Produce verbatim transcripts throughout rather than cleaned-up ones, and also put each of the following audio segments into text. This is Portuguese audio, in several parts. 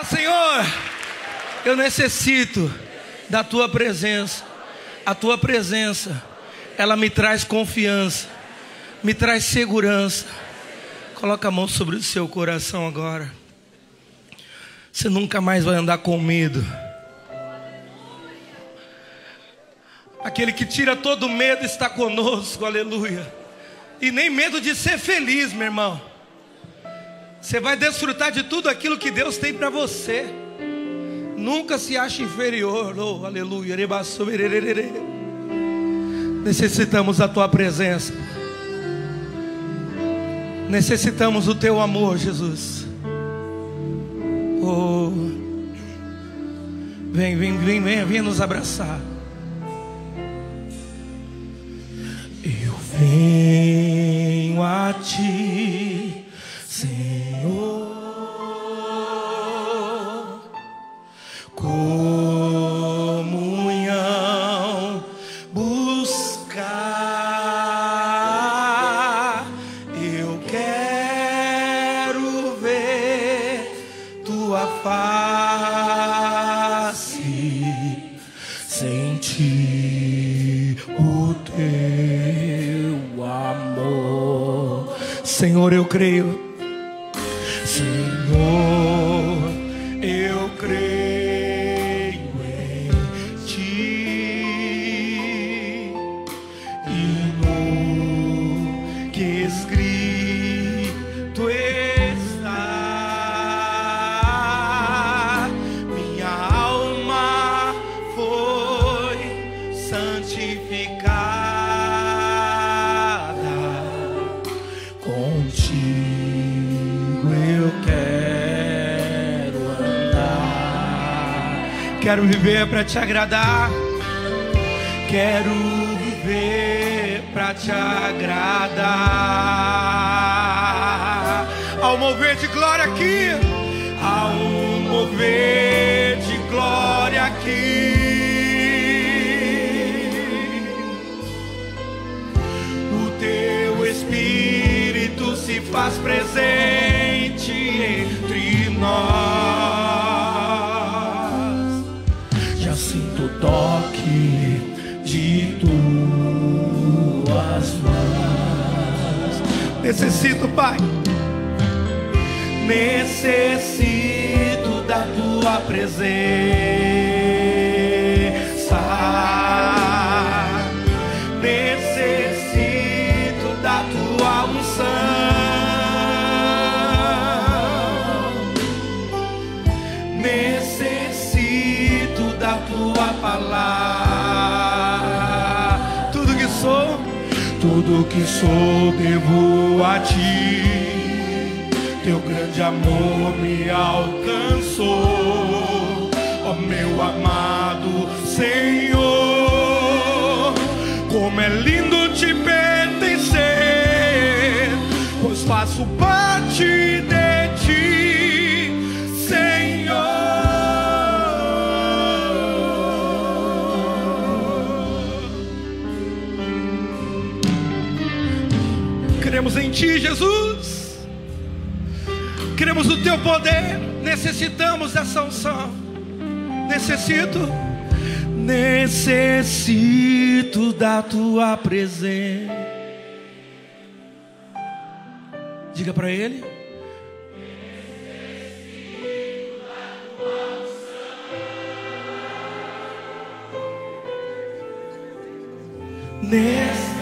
Fala, Senhor, eu necessito da tua presença. A tua presença, ela me traz confiança, me traz segurança. Coloca a mão sobre o seu coração agora. Você nunca mais vai andar com medo. Aquele que tira todo medo está conosco, aleluia. E nem medo de ser feliz, meu irmão. Você vai desfrutar de tudo aquilo que Deus tem para você. Nunca se acha inferior, oh, aleluia. Necessitamos da tua presença. Necessitamos do teu amor, Jesus. Oh, vem, vem, vem, vem, vem nos abraçar. Eu venho a ti, Senhor, comunhão buscar. Eu quero ver tua face, sentir o teu amor. Senhor, eu creio. Senhor, eu creio em ti e no que escrito está. Minha alma foi santificada contigo. Quero viver para te agradar. Quero viver para te agradar. Ao mover de glória aqui, ao mover de glória aqui, o teu Espírito se faz presente entre nós. Sinto o toque de tuas mãos. Necessito, Pai, necessito da tua presença. Necessito da tua unção. Da tua palavra, tudo que sou, tudo que sou devo a ti. Teu grande amor me alcançou, ó meu amado Senhor. Como é lindo te pertencer, pois faço parte de ti, Senhor. Cremos em ti, Jesus. Cremos no teu poder. Necessitamos dessa unção. Necessito, necessito da tua presença. Diga para ele. Necessito da tua unção. Necessito.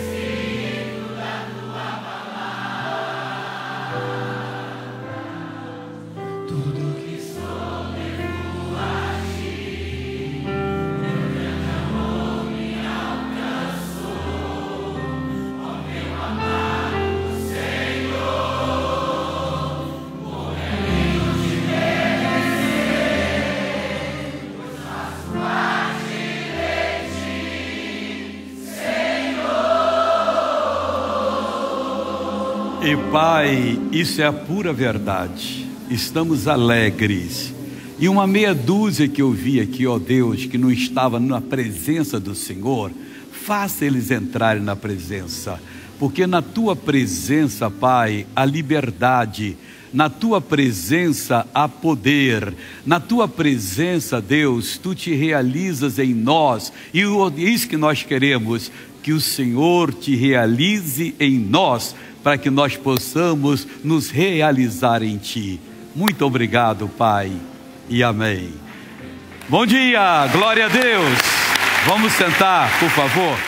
E Pai, isso é a pura verdade. Estamos alegres. E uma meia dúzia que eu vi aqui, ó Deus, que não estava na presença do Senhor, faça eles entrarem na presença. Porque na tua presença, Pai, a liberdade, Na tua presença há poder. Na tua presença, Deus, tu te realizas em nós. E isso que nós queremos, que o Senhor te realize em nós, para que nós possamos nos realizar em ti. Muito obrigado, Pai, e amém. Bom dia, glória a Deus. Vamos sentar, por favor.